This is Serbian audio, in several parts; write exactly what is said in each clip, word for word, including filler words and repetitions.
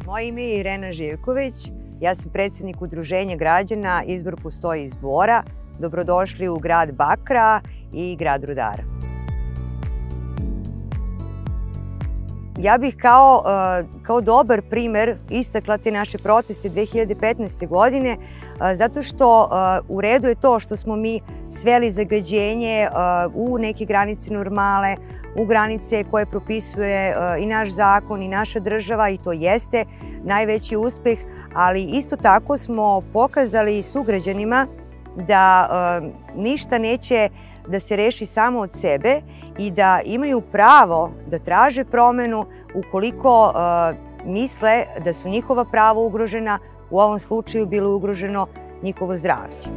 Moje ime je Irena Živković, ja sam predsjednik Udruženja građana Izbor postoji iz Bora. Dobrodošli u grad Bakra i grad Rudara. Ja bih kao, kao dobar primer istakla te naše proteste dve hiljade petnaeste. godine, zato što u redu je to što smo mi sveli zagađenje u neke granice normale, u granice koje propisuje i naš zakon i naša država, i to jeste najveći uspeh, ali isto tako smo pokazali sugrađanima da ništa neće da se reši samo od sebe i da imaju pravo da traže promenu ukoliko misle da su njihova prava ugrožena, u ovom slučaju bilo ugroženo njihovo zdravlje.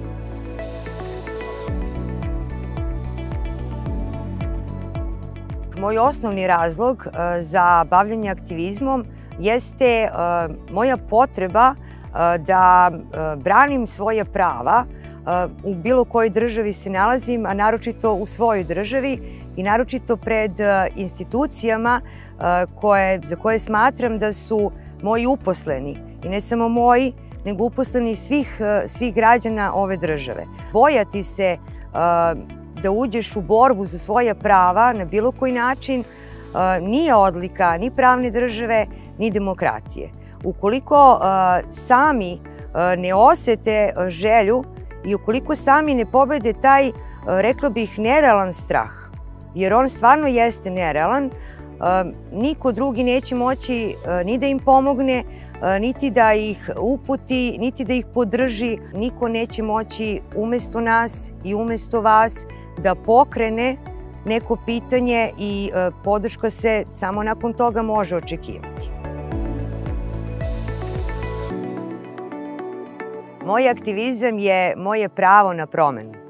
Moj osnovni razlog za bavljanje aktivizmom jeste moja potreba da branim svoja prava u bilo kojoj državi se nalazim, a naročito u svojoj državi i naročito pred institucijama za koje smatram da su moji uposleni, i ne samo moji, nego uposleni svih građana ove države. Bojati se da uđeš u borbu za svoja prava na bilo koji način nije odlika ni pravne države, ni demokratije. Ukoliko sami ne osete želju i ukoliko sami ne pobede taj, rekla bih, nerealan strah, jer on stvarno jeste nerealan, niko drugi neće moći ni da im pomogne, niti da ih uputi, niti da ih podrži. Niko neće moći umesto nas i umesto vas da pokrene neko pitanje i podrška se samo nakon toga može očekivati. Moj aktivizam je moje pravo na promenu.